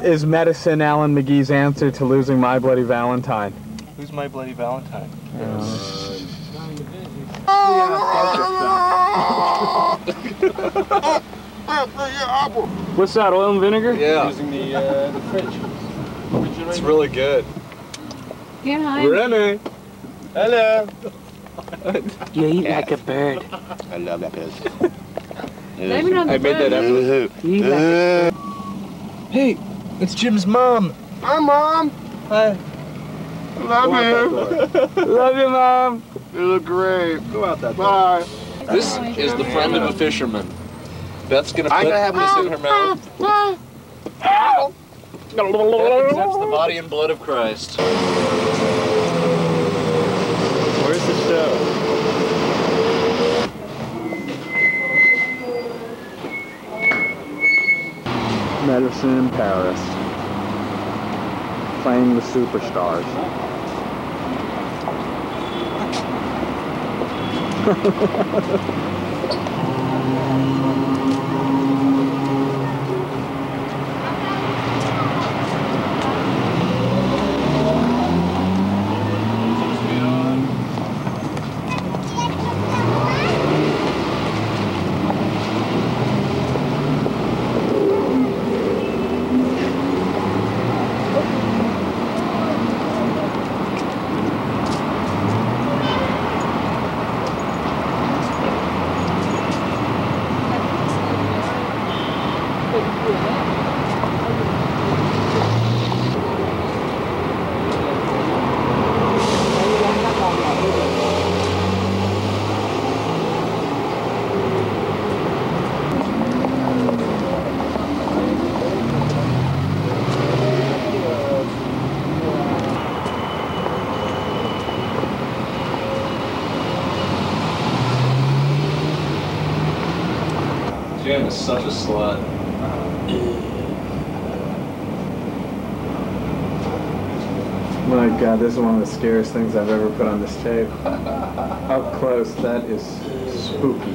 Is medicine Alan McGee's answer to losing My Bloody Valentine? Who's My Bloody Valentine? What's that, oil and vinegar? Yeah. Using the fridge. It's really good. Yeah, hi. Remy. Hello. You eat like a bird. I love that piss. Blame it on the I made that bird. after. You eat like a... Hey, it's Jim's mom. Hi, Mom. Hi. Love you. Love you, Mom. You look great. Go out that door. Bye. This is the friend of a fisherman. Beth's gonna put this in her mouth. That represents the body and blood of Christ. Where's the show? Medicine in Paris. Playing the superstars. Jan is such a slut. My God, this is one of the scariest things I've ever put on this tape. Up close, that is spooky.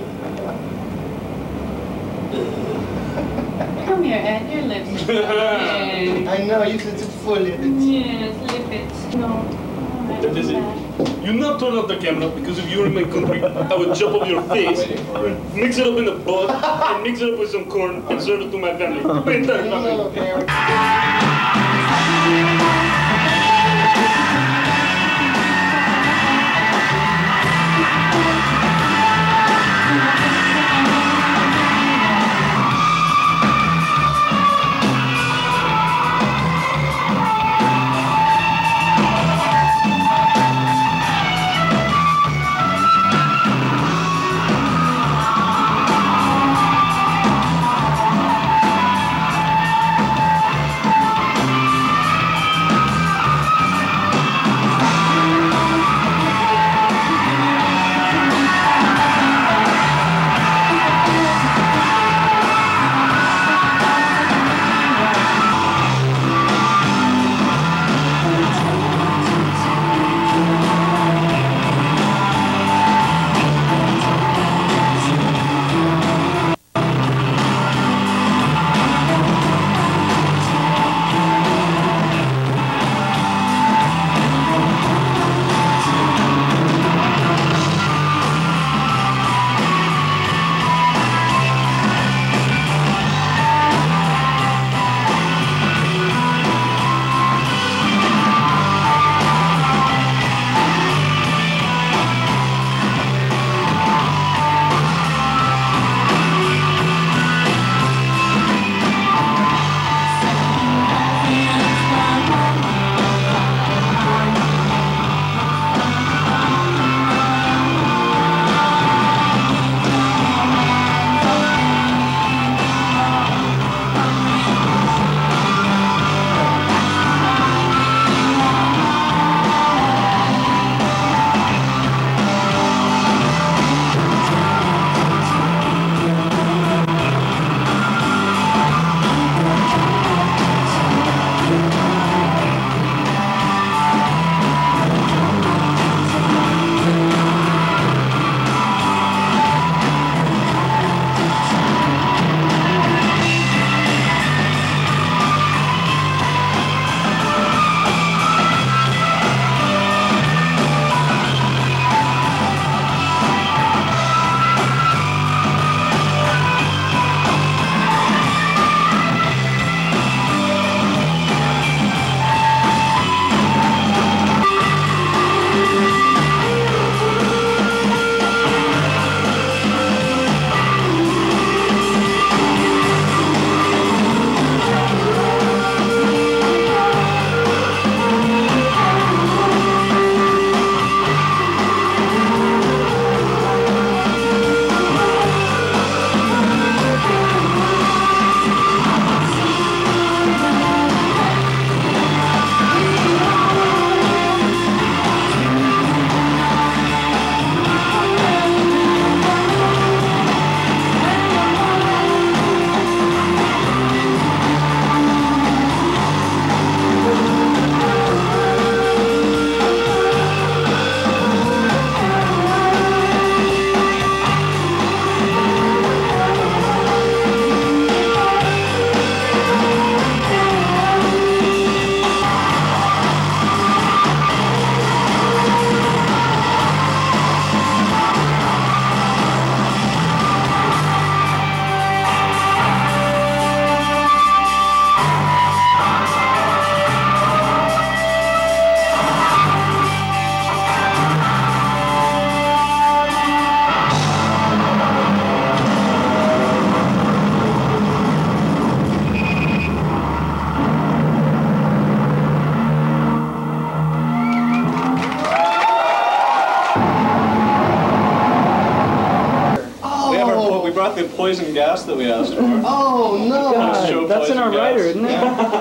Come here, Ed. Your lips are so big. I know, you said it's full of it. Yes, lip it. No. That is it. You not turn off the camera because if you were in my country, I would chop off your face, mix it up in a pot, and mix it up with some corn and serve it to my family. My entire family. the poison gas that we asked for. Oh no! God, that's in our rider, isn't it?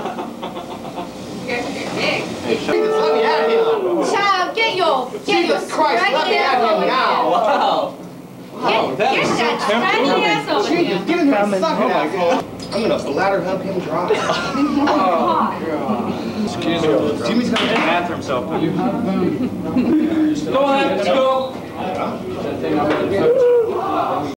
Let me at him! Child, get your Jesus Christ, let me at him now! Wow. Get that shiny ass over Jesus, here. get in here and suck it, asshole! I'm gonna bladder hump him dry. Excuse me. Jimmy's gonna get mad for himself. Go ahead, let's go.